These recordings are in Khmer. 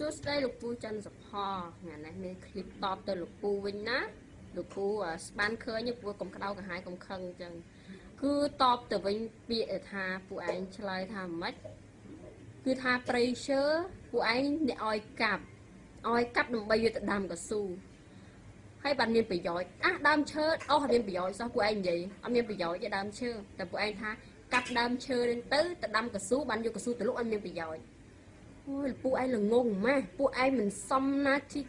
សួស្តីលោកពូច័ន្ទសុផថ្ងៃនេះមានคลิปតបទៅលោកពូវិញណាលោកពូស្បានឃើញពូកុំក្តៅក្រហាយកុំខឹងអញ្ចឹងគឺតបទៅវិញពាក្យថាពូឯងឆ្លើយថាម៉េចគឺថាព្រៃឈើពូឯងអ្នកឲ្យកាប់ដើម្បីយកទៅដាំកស៊ូហើយបានមានប្រយោជន៍ដើមឈើអស់មានប្រយោជន៍សោះពូឯងនិយាយអត់មានប្រយោជន៍ទេដើមឈើតែពូឯងថាកាប់ដើមឈើទៅដាំកស៊ូបានយកកស៊ូទៅលក់ឲ្យមានប្រយោជន៍អូយពូឯងល្ងងម៉េះពូឯងមិនសមណាជី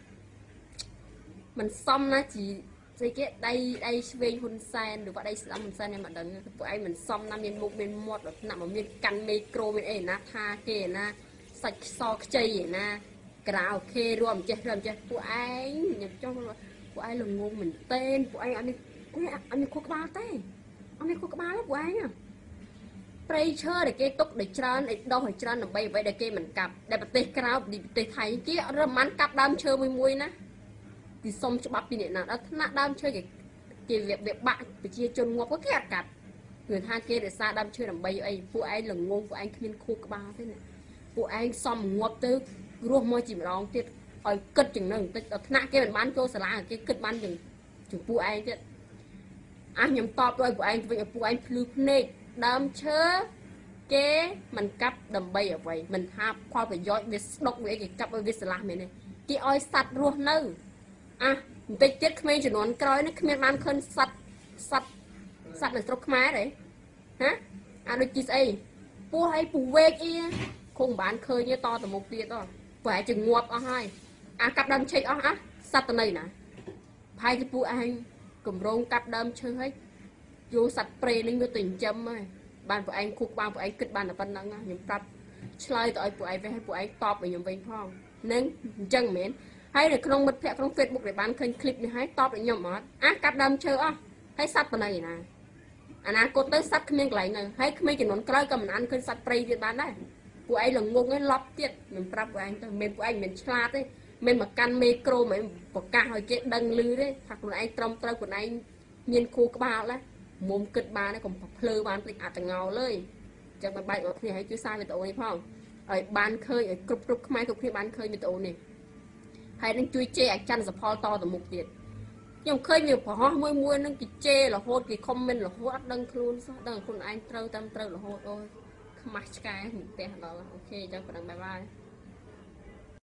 ស្អីគេដៃឆ្វេងហ៊ុនសែនឬក៏ដៃស្ដាំហ៊ុនសែនខ្ញុំមិនដឹងពូឯងមិនសមណាមានមុខមានមាត់ថ្នាក់មកមានកាន់មេក្រូមានអីណាថាគេណាសាច់ខ្សខ្ចីឯណាក្រៅអូខេរួមចេះពូឯងខ្ញុំចង់ពូឯងល្ងងមែនតេនពូឯងអត់មានខួរក្បាលទេអត់មានខួរក្បាលទេពូឯងព្រៃឈើដែលគេទុកឲ្យច្រើនឲ្យដោះឲ្យច្រើនដើម្បីអ្វីដែលគេមិនកាប់ដែលប្រទេសក្រៅប្រទេសថៃគេអត់រមិនកាប់ដើមឈើមួយណាគឺសុំច្បាប់ពីអ្នកណាដល់ថ្នាក់ដើមឈើគេវាបាក់ប្រជាជនងាប់ក៏គេអត់កាប់គឺថាគេរក្សាដើមឈើដើម្បីអីពួកឯងល្ងងពួកឯងគ្មានខួរក្បាលទេណាពួកឯងសំងាប់ទៅរស់មកជាម្ដងទៀតឲ្យគិតយ៉ាងហ្នឹងតិចដល់ថ្នាក់គេមិនបានចូលសាលាគេគិតបានយ៉ាងពួកឯងទៀតខ្ញុំតបទៅឲ្យពួកឯងវិញឲ្យពួកឯងភ្លឺភ្នែកដើមឈើគេមិនកាប់ដើម្បីអ្វីមិនថាផលប្រយោជន៍វាស្ដុកវាគេកាប់ឲ្យវាស្រឡះមែនទេគេឲ្យសត្វរស់នៅបន្តិចទៀតក្មេងជំនាន់ក្រោយនេះគ្មានបានឃើញសត្វនៅស្រុកខ្មែរទេដូចជាស្អីពស់ឲ្យពស់វែកអីគង់បានឃើញតទៅមុខទៀតប្រហែលជាងាប់អស់ហើយកាប់ដើមឈើអស់សត្វទៅនៅណាប្រហែលជាពូឯងកម្រងកាប់ដើមឈើឲ្យយកសត្វព្រៃនឹងយកទៅចិញ្ចឹមហើយបានពួកឯងគូក្បាលពួកឯងគិតបានតែប៉ុណ្្នឹងខ្ញុំប្រាប់ឆ្លើយទៅឲ្យពួកឯងវិញឲ្យពួកឯងតបឲ្យខ្ញុំវិញផងនឹងអញ្ចឹងមែនហើយនៅក្នុងមិត្តភ័ក្តិក្នុង Facebook ដែលបានឃើញคลิปនេះហើយតបឲ្យខ្ញុំអត់កាប់ដើមឈើអស់ហើយសត្វប៉ុណ្ណឹងឯណាអនាគតទៅសត្វគ្មានកន្លែងនៅហើយគ្មានចំនួនក្រោយក៏មិនអានឃើញសត្វព្រៃទៀតបានដែរពួកឯងល្ងងឯងឡប់ទៀតខ្ញុំប្រាប់ពួកឯងទៅមិនពួកឯងមិនឆ្លាតទេមិនមកកាន់មេក្រូមិនប្រកាសឲ្យគេដឹងឮទេថាខ្លួនឯងត្រឹមត្រូវខ្លួនឯងមានខួរក្បាលណាមុំគិតបានកុំភ្លើបានភ្លេចអត្តងោលើយចឹងមិនបាច់មកគ្នាឲ្យជួយសារវីដេអូនេះផងឲ្យបានឃើញឲ្យគ្រប់ខ្មែរគ្រប់គ្នាបានឃើញវីដេអូនេះហើយនឹងជួយជេរឲ្យច័ន្ទសផលតទៅមុខទៀតខ្ញុំឃើញវាប្រហោះមួយនឹងគេជេររហូតគេខមមិនរហូតអត់ដឹងខ្លួនសោះដឹងខ្លួនឯងត្រូវតាមត្រូវរហូតអូយខ្មាស់ឆ្កែផ្ទះដល់អូខេចឹងប៉ុណ្ណឹងបាយ